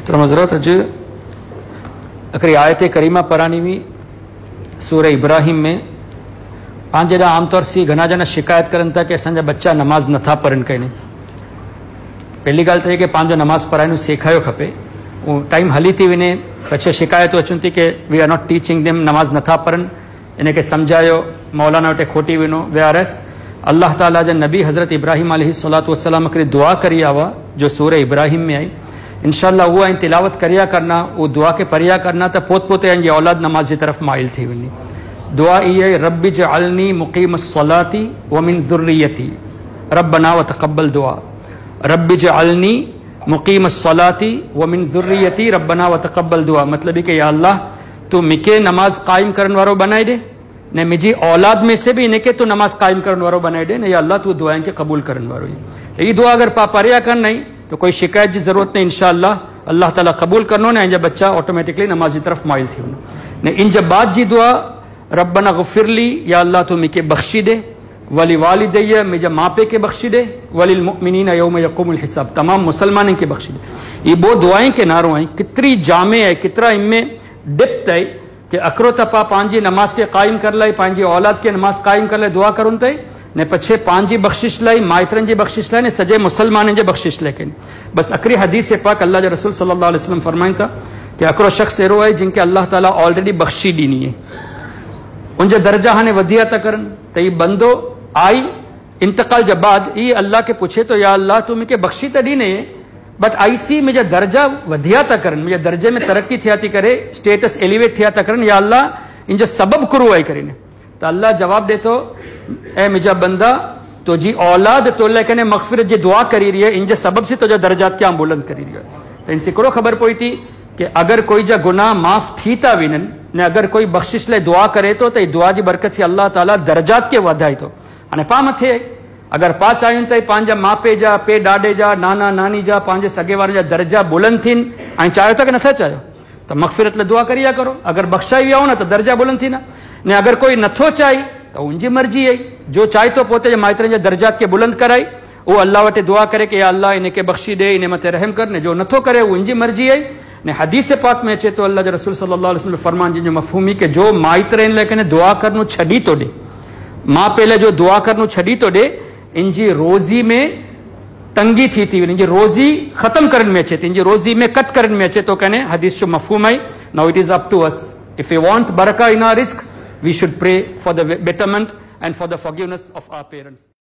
तो हज़रत अज हिकिड़ी आयत करीमा पढ़ानी हुई सूरह इब्राहिम में। पांच जॾा आमतौर से घना जना शिकायत करन था कि असांजा बच्चा नमाज नथा पढ़न कहीं। पहली गाल तो ये कि पांजो नमाज पढ़ाइण सेखारियो खपे। वो टाइम हली थी वञे पछे शिकायतूं अचनि थी कि we are not teaching them, नमाज नथा पढ़न, इनके समझायो, मौलाना वटि खोटी वञो। वेआरएस अल्लाह ताला जा नबी हज़रत इब्राहिम अलैहिस्सलातु वस्सलाम हिकिड़ी दुआ करी आवा जो सूरह इब्राहिम में आई। इंशाअल्लाह वो ऐं तिलावत करिया करना, वो दुआ के पढ़िया करना तो पोत पोते जी औलाद नमाज की तरफ माइल थी वञे। दुआ ये रब्बि जअलनी मुक़ीमस्सलाती व मिन ज़ुर्रियती रब्बना व तक़ब्बल दुआ। रब्बि जअलनी मुक़ीमस्सलाती व मिन ज़ुर्रियती रब्बना व तक़ब्बल दुआ। मतलब कि या अल्लाह तू मिके नमाज कायम करने वारो बनाए दे ने मुझी औलाद में से भी इनके तो नमाज कायम करने वारो बनाए दे ने या अल्लाह तू दुआएं के कबूल करने वारो। तो ये दुआ अगर पढ़िया कर नहीं तो कोई शिकायत की जरूरत नहीं। इंशाअल्लाह अल्लाह ताला कबूल करनो ने इंजा बच्चा ऑटोमेटिकली नमाज की तरफ माइल थी ने। इन जब बाद जी दुआ रब्बना गफिरली, या अल्लाह तू मिके बख्शी दे, वली वालिदैया मुझे माँ पे के बख्शी दे, वलिल मुमिनीना यौम यक़ूमुल हिसाब तमाम मुसलमानों के बख्शी दे। ये वो दुआएं के नारों हैं, कितनी जामे है, कितना इनमें डिप्थ है कि अकरो तपा पांजी नमाज के कायम कर लाई, पांजी औलाद के नमाज कायम कर लाई दुआ करूं थे ने पछे पांजी बख्शिश लाई, माइत्रन जी बख्शिश लाई ने सजे मुसलमानन जे बख्शिश लेकिन बस अकरी हदीस से पाक अल्लाह के रसूल सल्लल्लाहु अलैहि वसल्लम फरमाइन था कि अकरो शख्स एरो है जिनके अल्लाह ताला ऑलरेडी बख्शी दीनी है, उनके दर्जा हाने वधिया था करन। तो ये बंदो आई इंतकाल जब बाद ये अल्लाह के पूछे तो या अल्लाह तू मुझे बख्शी तो दी नहीं बट आईसी मुझे दर्जा वधिया था करन, मुझे दर्जे में तरक्की थिया थी करे, स्टेटस एलिवेट थिया था करन, या अल्लाह इन जो सबब करो है करीने। तो अल्लाह जवाब दे तो ए मुझा बंदा तो जी औलाद तो लेकिन मगफिरत जी दुआ करी रही है, इन सबब से तो जो दर्जात क्या बुलंद करी रही है। तो इनसे कड़ो खबर पड़ी थी कि अगर कोई जा गुनाह माफ थी था विनन ने अगर कोई बख्शिश ले दुआ करे तो दुआ की बरकत से अल्लाह ताला दर्जात के वधाए तो अने पा मथे अगर पा चाहियूं तो पांजा मापे जा, पे डाडे जा, नाना नानी जा, पांजे सगे वारे जा दर्जा बुलंद थिन ऐं चाहियो था कि नथा चाहियो तो मगफिरत ले दुआ करिया करो। अगर बख्शाई विया हो ना तो दर्जा बुलंद थी ना ने अगर कोई नथो चाहे तो उनकी मर्जी है, जो चाहे तो पोते माइत्रन जे दर्जात के बुलंद कराई वो अल्लाह वटे दुआ करे कि या अल्लाह इनके बख्शी दे, इन्हें मते रहम कर ने, जो नथो करे वो उनकी मर्जी है ने। हदीस पाक में अचे तो अल्लाह के रसूल सल्लल्लाहु अलैहि वसल्लम फरमान जिन जो मफहूमी के जो माइत्र लेकिन दुआ करनो छड़ी तो दे, मां पहले जो दुआ करनो छड़ी तो दे, इनकी रोजी में तंगी थी इनकी रोजी खत्म करने में अचे, इनकी रोजी में कट करने में अचे तो कहने हदीस जो मफहूम है। Now it is up to us, if we want बरका in our risk we should pray for the betterment and for the forgiveness of our parents.